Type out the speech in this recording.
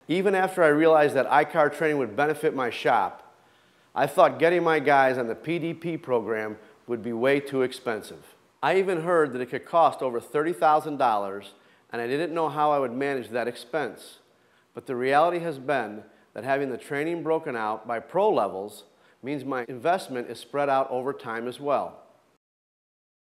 Even after I realized that iCar training would benefit my shop, I thought getting my guys on the PDP program would be way too expensive. I even heard that it could cost over $30,000, and I didn't know how I would manage that expense. But the reality has been that having the training broken out by pro levels means my investment is spread out over time as well.